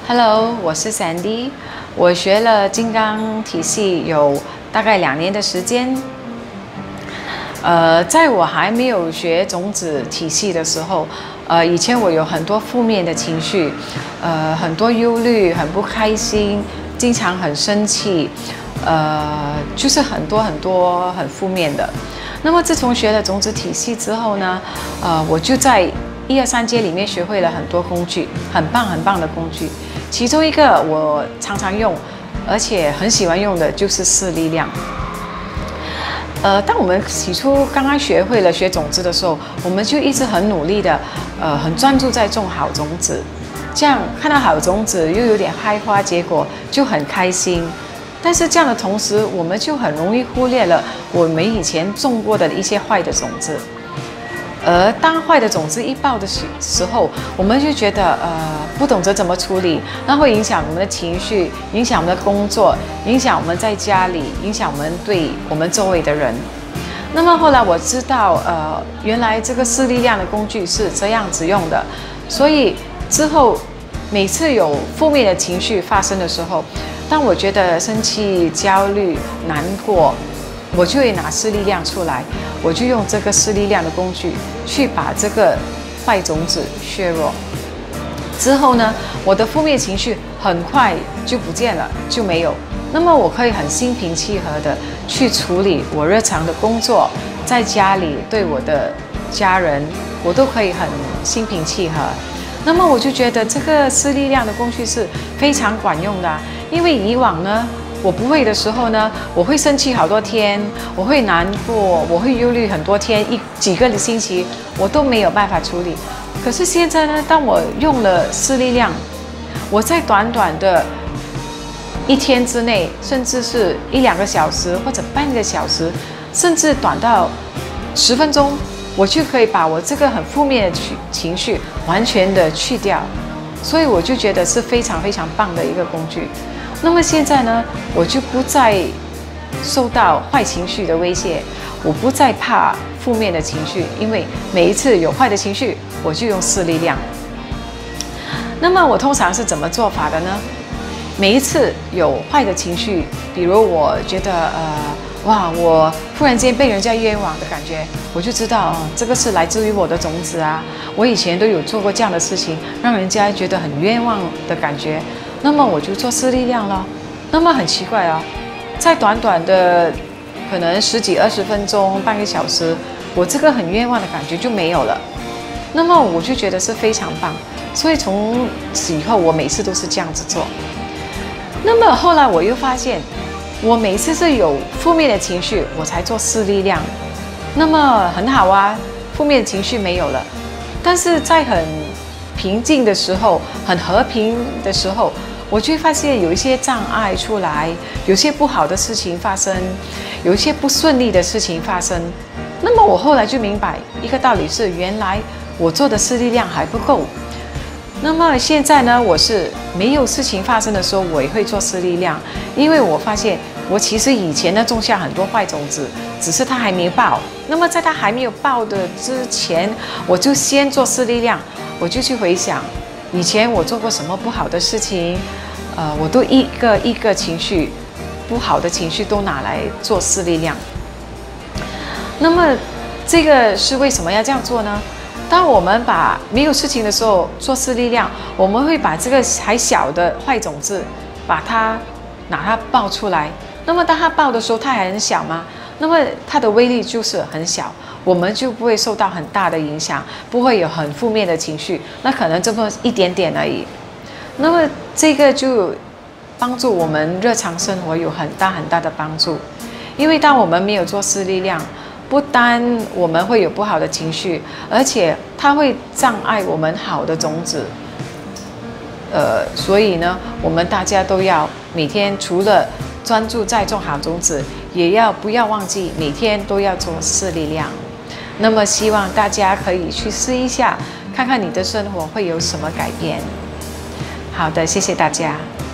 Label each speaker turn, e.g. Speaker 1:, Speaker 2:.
Speaker 1: Hello，我是 Sandy，我学了金刚体系有大概2年的时间。在我还没有学种子体系的时候，以前我有很多负面的情绪，很多忧虑，很不开心，经常很生气，就是很多很负面的。那么自从学了种子体系之后呢，我就在1、2、3阶里面学会了很多工具，很棒的工具。其中一个我常常用，而且很喜欢用的就是4力量。当我们起初刚刚学会了学种子的时候，我们就一直很努力的，很专注在种好种子，这样看到好种子又有点开花结果，就很开心。但是这样的同时，我们就很容易忽略了我们以前种过的一些坏的种子。而当坏的种子一爆的时候，我们就觉得不懂得怎么处理，那会影响我们的情绪，影响我们的工作，影响我们在家里，影响我们对我们周围的人。那么后来我知道，原来这个4力量的工具是这样子用的，所以之后每次有负面的情绪发生的时候，当我觉得生气、焦虑、难过，我就会拿4力量出来，我就用这个4力量的工具去把这个坏种子削弱。之后呢，我的负面情绪很快就不见了，就没有。那么我可以很心平气和的去处理我日常的工作，在家里对我的家人，我都可以很心平气和。那么我就觉得这个4力量的工具是非常管用的，因为以往呢，我不会的时候呢，我会生气好多天，我会难过，我会忧虑很多天，几个星期我都没有办法处理。可是现在呢，当我用了4力量，我在短短的1天之内，甚至是1、2个小时或者半个小时，甚至短到10分钟，我就可以把我这个很负面的情绪完全的去掉。所以我就觉得是非常棒的一个工具。那么现在呢，我就不再受到坏情绪的威胁，我不再怕负面的情绪，因为每一次有坏的情绪，我就用4力量。那么我通常是怎么做法的呢？每一次有坏的情绪，比如我觉得哇，我忽然间被人家冤枉的感觉，我就知道这个是来自于我的种子啊，我以前都有做过这样的事情，让人家觉得很冤枉的感觉。那么我就做4力量了。那么很奇怪哦，在短短的可能10几20分钟、半个小时，我这个很冤枉的感觉就没有了。那么我就觉得是非常棒。所以从此以后，我每次都是这样子做。那么后来我又发现，我每次是有负面的情绪，我才做4力量。那么很好啊，负面的情绪没有了，但是在很平静的时候，很和平的时候，我就会发现有一些障碍出来，有些不好的事情发生，有一些不顺利的事情发生。那么我后来就明白一个道理是，原来我做的4力量还不够。那么现在呢，我是没有事情发生的时候，我也会做4力量，因为我发现我其实以前呢种下很多坏种子，只是它还没爆。那么在它还没有爆的之前，我就先做4力量，我就去回想以前我做过什么不好的事情，我都一个情绪不好的情绪都拿来做4力量。那么这个是为什么要这样做呢？当我们把没有事情的时候做4力量，我们会把这个还小的坏种子，拿它爆出来。那么当它爆的时候，它还很小吗？那么它的威力就是很小，我们就不会受到很大的影响，不会有很负面的情绪。那可能这么一点点而已。那么这个就帮助我们日常生活有很大的帮助。因为当我们没有做4力量，不单我们会有不好的情绪，而且它会障碍我们好的种子。所以呢，我们大家都要每天除了专注在种好种子，也不要忘记每天都要做4力量。那么希望大家可以去试一下，看看你的生活会有什么改变。好的，谢谢大家。